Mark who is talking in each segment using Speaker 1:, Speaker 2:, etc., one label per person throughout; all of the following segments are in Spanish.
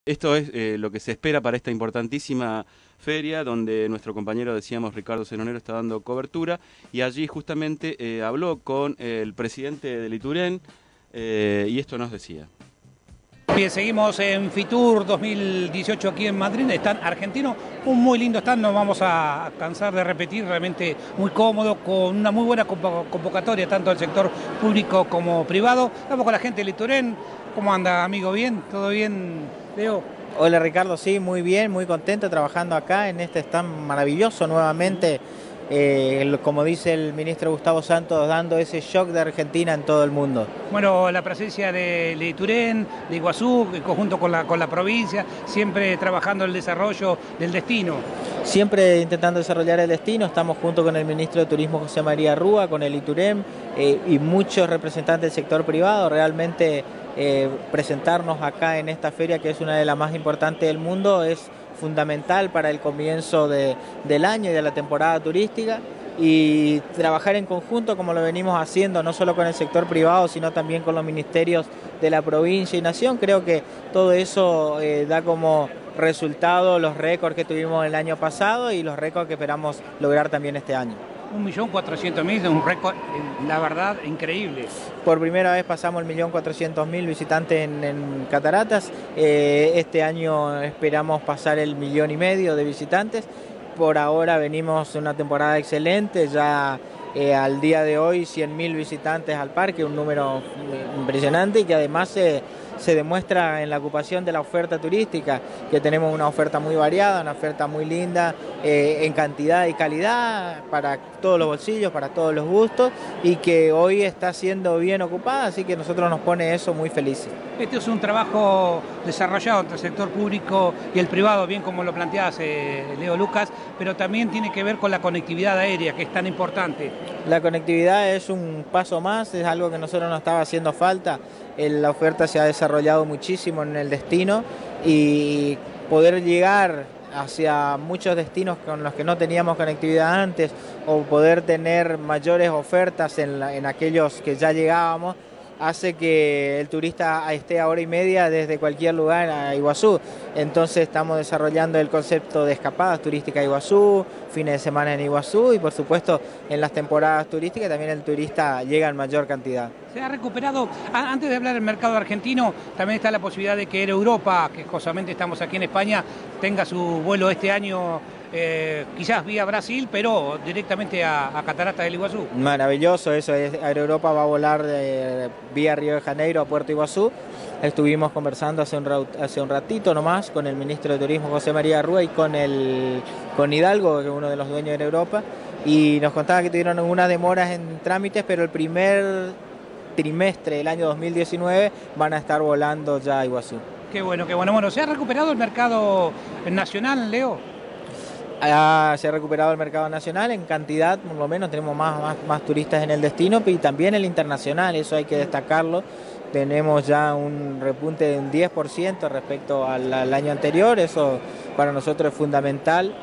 Speaker 1: Esto es lo que se espera para esta importantísima feria, donde nuestro compañero, decíamos, Ricardo Zenonero, está dando cobertura, y allí justamente habló con el presidente del Iturén, y esto nos decía.
Speaker 2: Bien, seguimos en Fitur 2018 aquí en Madrid, stand argentino, un muy lindo stand, no vamos a cansar de repetir, realmente muy cómodo, con una muy buena convocatoria, tanto del sector público como privado. Estamos con la gente del Iturén. ¿Cómo anda, amigo? ¿Bien? ¿Todo bien, Leo?
Speaker 3: Hola Ricardo, sí, muy bien, muy contento trabajando acá en este stand maravilloso nuevamente, como dice el ministro Gustavo Santos, dando ese shock de Argentina en todo el mundo.
Speaker 2: Bueno, la presencia de Iturén, de Iguazú, en conjunto con la provincia, siempre trabajando el desarrollo del destino.
Speaker 3: Siempre intentando desarrollar el destino, estamos junto con el ministro de Turismo José María Rúa, con el Iturén y muchos representantes del sector privado. Realmente presentarnos acá en esta feria, que es una de las más importantes del mundo, es fundamental para el comienzo del año y de la temporada turística, y trabajar en conjunto como lo venimos haciendo, no solo con el sector privado, sino también con los ministerios de la provincia y nación. Creo que todo eso da como resultado los récords que tuvimos el año pasado y los récords que esperamos lograr también este año.
Speaker 2: 1.400.000 es un récord, la verdad, increíble.
Speaker 3: Por primera vez pasamos el 1.400.000 visitantes en Cataratas. Este año esperamos pasar el 1,5 millones de visitantes. Por ahora venimos en una temporada excelente, ya al día de hoy 100.000 visitantes al parque, un número impresionante, y que además se demuestra en la ocupación de la oferta turística, que tenemos una oferta muy variada, una oferta muy linda en cantidad y calidad para todos los bolsillos, para todos los gustos, y que hoy está siendo bien ocupada, así que nosotros nos pone eso muy felices.
Speaker 2: Este es un trabajo desarrollado entre el sector público y el privado, bien como lo planteas, Leo Lucas, pero también tiene que ver con la conectividad aérea, que es tan importante.
Speaker 3: La conectividad es un paso más, es algo que a nosotros nos estaba haciendo falta. La oferta se ha desarrollado muchísimo en el destino, y poder llegar hacia muchos destinos con los que no teníamos conectividad antes, o poder tener mayores ofertas en aquellos que ya llegábamos, hace que el turista esté a 1 hora y media desde cualquier lugar a Iguazú. Entonces estamos desarrollando el concepto de escapadas turísticas a Iguazú, fines de semana en Iguazú, y por supuesto en las temporadas turísticas también el turista llega en mayor cantidad.
Speaker 2: Se ha recuperado, antes de hablar del mercado argentino, también está la posibilidad de que Air Europa, que justamente estamos aquí en España, tenga su vuelo este año, quizás vía Brasil, pero directamente a Cataratas del Iguazú.
Speaker 3: Maravilloso eso, Air Europa va a volar vía Río de Janeiro a Puerto Iguazú. Estuvimos conversando hace un ratito nomás con el ministro de Turismo José María Rúa y con Hidalgo, que es uno de los dueños de Air Europa, y nos contaba que tuvieron algunas demoras en trámites, pero el primer trimestre del año 2019 van a estar volando ya a Iguazú.
Speaker 2: Qué bueno, qué bueno. Bueno, ¿se ha recuperado el mercado nacional, Leo?
Speaker 3: Se ha recuperado el mercado nacional en cantidad, por lo menos tenemos más turistas en el destino, y también el internacional, eso hay que destacarlo. Tenemos ya un repunte de un 10% respecto al año anterior, eso para nosotros es fundamental.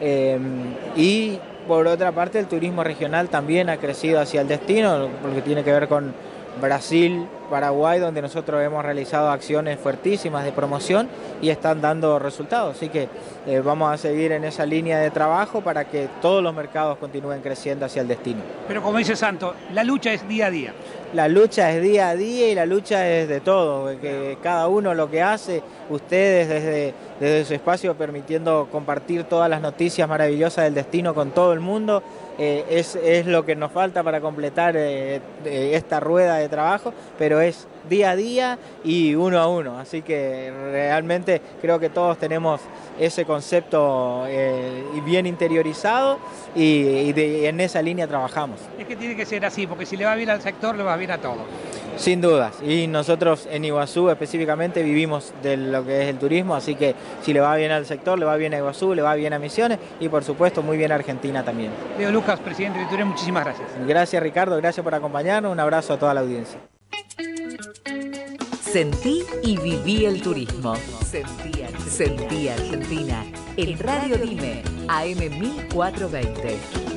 Speaker 3: Y por otra parte el turismo regional también ha crecido hacia el destino, porque tiene que ver con Brasil, Paraguay, donde nosotros hemos realizado acciones fuertísimas de promoción y están dando resultados. Así que vamos a seguir en esa línea de trabajo para que todos los mercados continúen creciendo hacia el destino.
Speaker 2: Pero como dice Santo, la lucha es día a día.
Speaker 3: La lucha es día a día y la lucha es de todo, que cada uno lo que hace, ustedes desde su espacio permitiendo compartir todas las noticias maravillosas del destino con todo el mundo, es lo que nos falta para completar esta rueda de trabajo, pero es día a día y uno a uno, así que realmente creo que todos tenemos ese concepto bien interiorizado y en esa línea trabajamos.
Speaker 2: Es que tiene que ser así, porque si le va bien al sector, le va bien a todos.
Speaker 3: Sin dudas, y nosotros en Iguazú específicamente vivimos de lo que es el turismo, así que si le va bien al sector, le va bien a Iguazú, le va bien a Misiones y por supuesto muy bien a Argentina también.
Speaker 2: Leo Lucas, presidente de Iturén, muchísimas gracias.
Speaker 3: Gracias Ricardo, gracias por acompañarnos, un abrazo a toda la audiencia.
Speaker 4: Sentí y viví el turismo. Sentí Argentina. En Radio Dime, AM 1420.